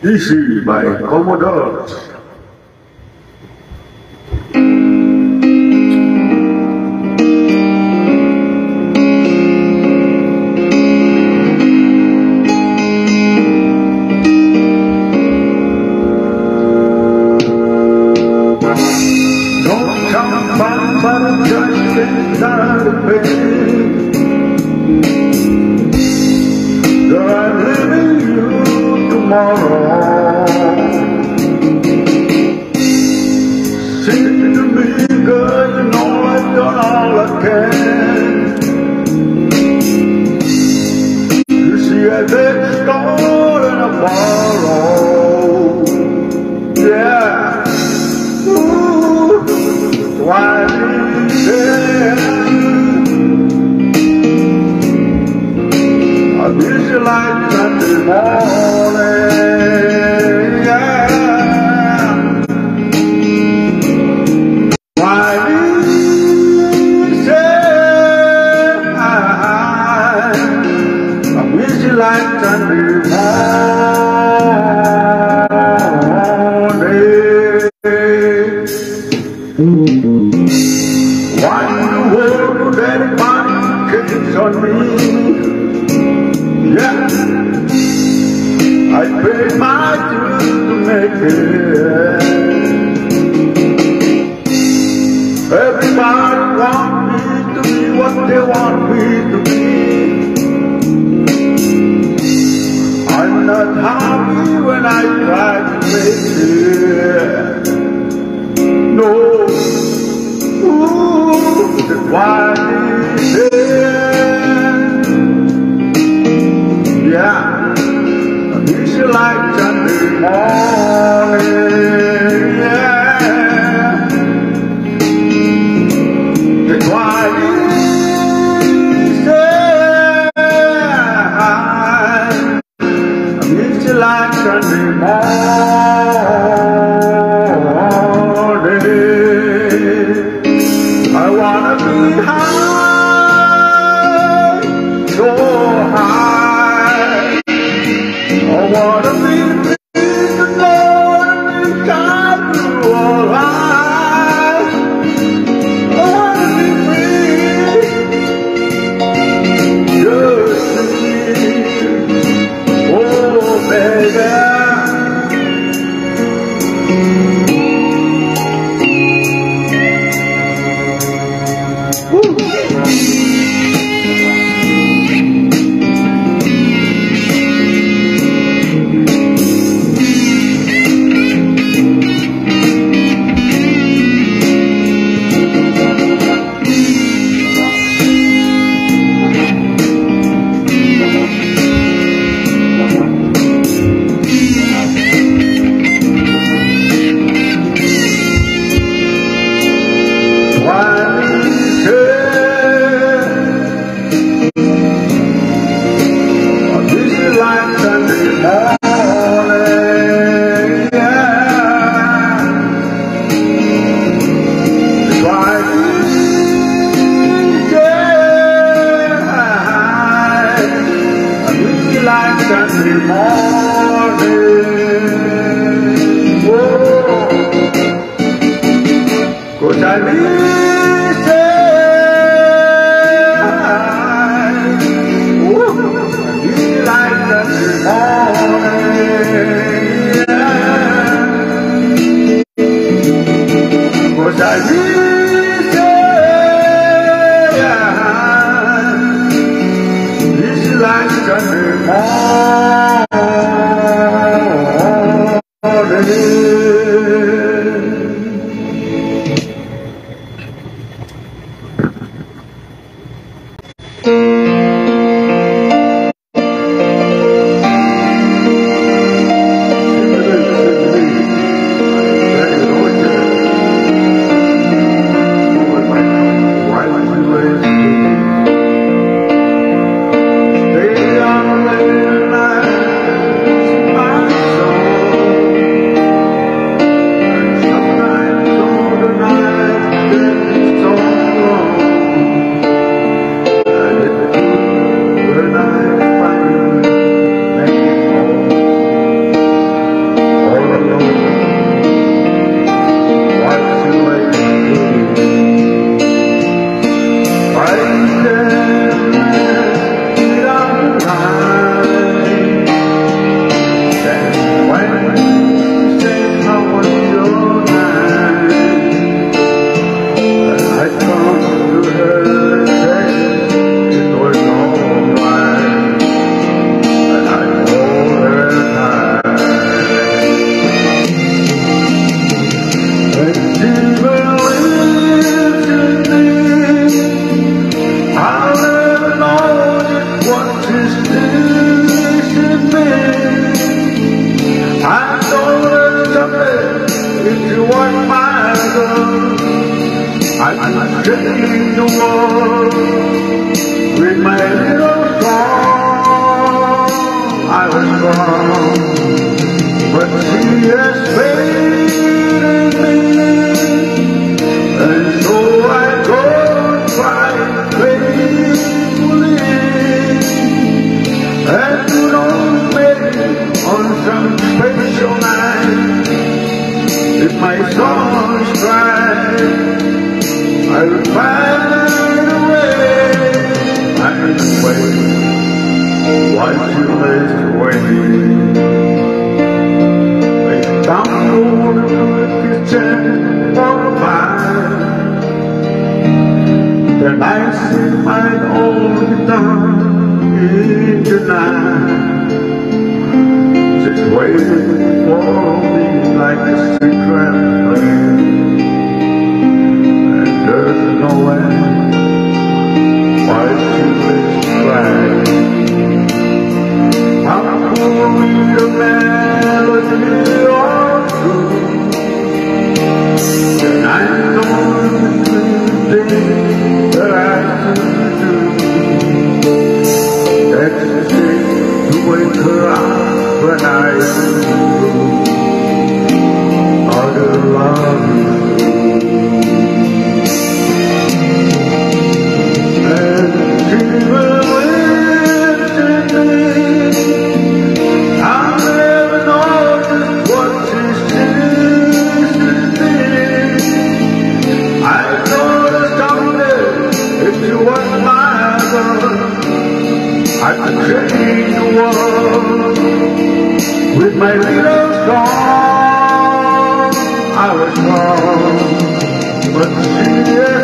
Easy by Commadores. Don't come from but just inside the pain that I'm leaving you tomorrow. Sing to me, girl, you know I've done all I can. You see, I take store and I borrow. Yeah. Ooh, why I wish you like Sunday morning, yeah. Why I wish you like Sunday morning. Why in the world would anybody kiss on me? Yeah, I paid my dues to make it. Everybody wants me to be what they want me to be. I'm not happy when I try to make it. No, ooh, that's why I did it. Yeah, I wish you like Sunday morning, yeah. That's why I wish you like Sunday morning. I wanna be high, so high. I wanna be free to know that we can do all right. I wanna be free, just me. Oh, baby. Sunday morning, oh, 'cause I miss it. Oh, I feel like Sunday morning, yeah. 'Cause I miss it, yeah. This is like Sunday morning. Stay on the change the world with my little song. I was wrong, but she has failed me, and so I go and try faithfully, and you don't make on some special night. If my song is right, I'll find a way. I'm waiting while she lays waiting. Lay down over the kitchen for a while. Then I sing my old guitar in the night. She's waiting for me like a secret flame, and there's no end why she lives crying. I'm pulling the melody all through, and I know the thing that I can do. That's the thing to wake her up when I am through. Other love and she will listen to me. I'll never know just what she sees in me. I know that someday if she was my love, I could change the world with my little song. I was wrong, but she is